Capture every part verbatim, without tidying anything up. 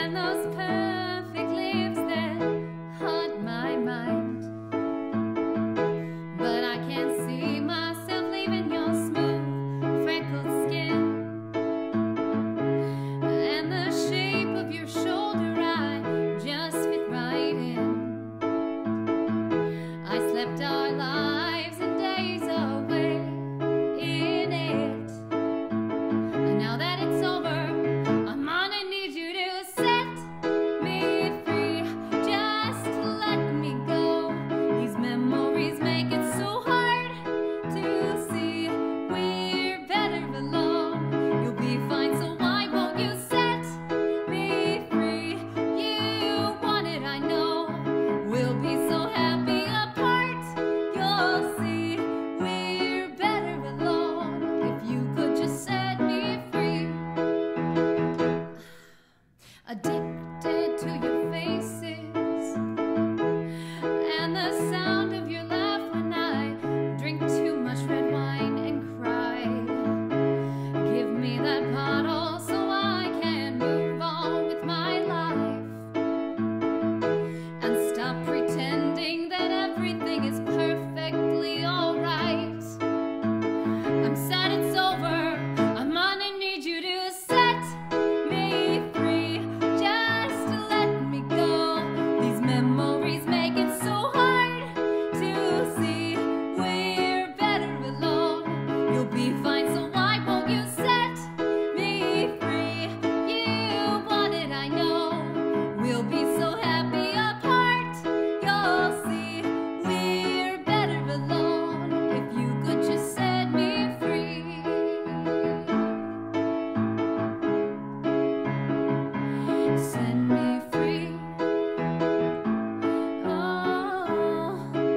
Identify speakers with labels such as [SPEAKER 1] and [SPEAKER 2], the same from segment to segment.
[SPEAKER 1] and those perfect lips that haunt my mind. But I can't see myself leaving your smooth, freckled skin, and the shape of your shoulder I just fit right in. I slept our lives and days away in it, and now that it's over, I'm gonna need you to set me free. Just let me go. These memories make it so hard to see we're better alone. You'll be fine, so why won't you set me free? You want it, I know. We'll be so happy apart. You'll see we're better alone. If you could just set me free. Addicted to your faces and the sound of your laugh when I drink too much red wine and cry. Give me that bottle so I can move on with my life and stop pretending that everything is perfectly alright. I'm sad it's over. I'm gonna need you to set me free. Just let me go. These memories make it so hard to see we're better alone. You'll be fine, so why won't you set me free? You want it, I know. We'll be so happy apart. You'll see we're better alone. If you could just set me free. Set me free. Oh.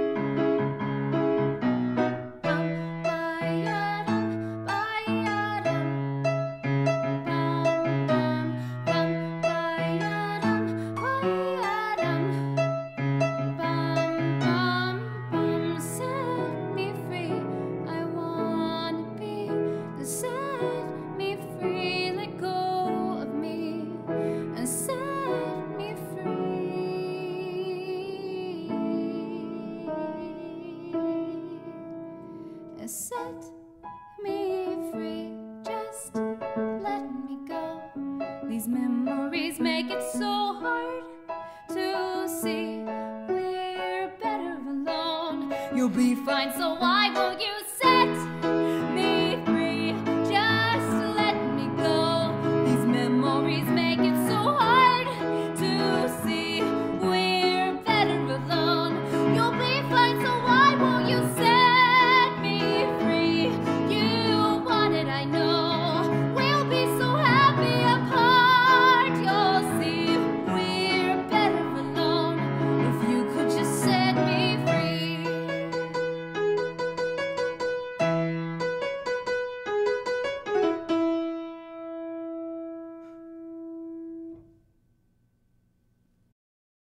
[SPEAKER 1] Bum, ba-ya-dum, ba-ya-dum. Bum, bum, bum, ba-ya-dum, ba-ya-dum. Bum, bum, bum, set me free. I wanna be. Set me free. Let go of me and set me free. And set me free. Just let me go. These memories make it so hard to see we're better alone. You'll be fine, so why won't you